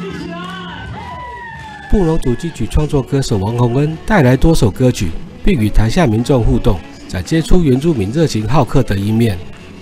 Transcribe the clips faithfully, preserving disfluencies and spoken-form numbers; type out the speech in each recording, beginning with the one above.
布农主题曲创作歌手王洪恩带来多首歌曲，并与台下民众互动，展现出原住民热情好客的一面。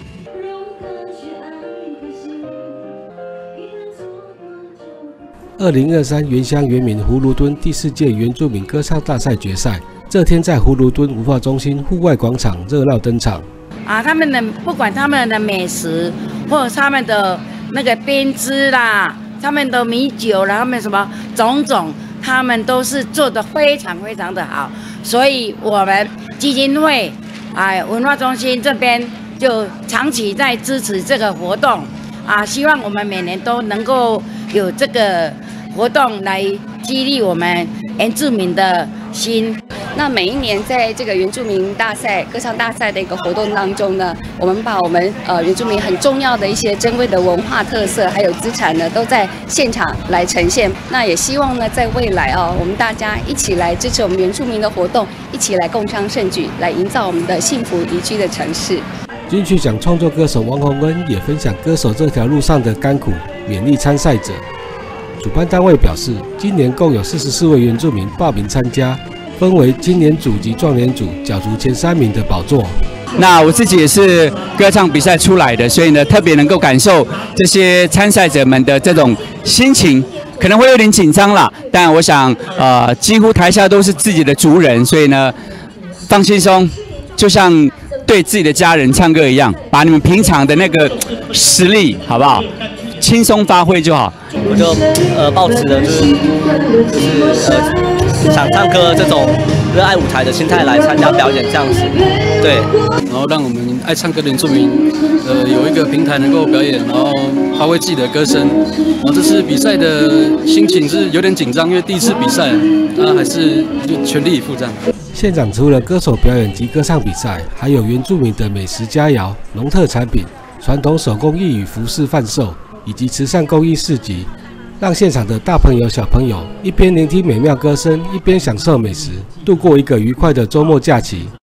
二零二三原乡原民葫芦墩第四届原住民歌唱大赛决赛，这天在葫芦墩文化中心户外广场热闹登场。 啊，他们的不管他们的美食，或者他们的那个编织啦，他们的米酒啦，他们什么种种，他们都是做得非常非常的好。所以我们基金会啊文化中心这边就长期在支持这个活动啊，希望我们每年都能够有这个活动来激励我们原住民的心。 那每一年在这个原住民大赛、歌唱大赛的一个活动当中呢，我们把我们呃原住民很重要的一些珍贵的文化特色还有资产呢，都在现场来呈现。那也希望呢，在未来啊，我们大家一起来支持我们原住民的活动，一起来共襄盛举，来营造我们的幸福宜居的城市。 金曲奖创作歌手王洪恩也分享歌手这条路上的甘苦，勉励参赛者。主办单位表示，今年共有四十四位原住民报名参加，分为青年组及壮年组，角逐前三名的宝座。 那我自己也是歌唱比赛出来的，所以呢，特别能够感受这些参赛者们的这种心情，可能会有点紧张啦，但我想，呃，几乎台下都是自己的族人，所以呢，放轻松，就像对自己的家人唱歌一样，把你们平常的那个实力，好不好？轻松发挥就好。 我就呃抱持的就是就是呃想唱歌这种热爱舞台的心态来参加表演这样子，对。 然后让我们爱唱歌的原住民呃有一个平台能够表演，然后发挥自己的歌声。然后这次比赛的心情是有点紧张，因为第一次比赛，那还是就全力以赴这样。 现场除了歌手表演及歌唱比赛，还有原住民的美食佳肴、农特产品、传统手工艺与服饰贩售，以及慈善公益市集，让现场的大朋友小朋友一边聆听美妙歌声，一边享受美食，度过一个愉快的周末假期。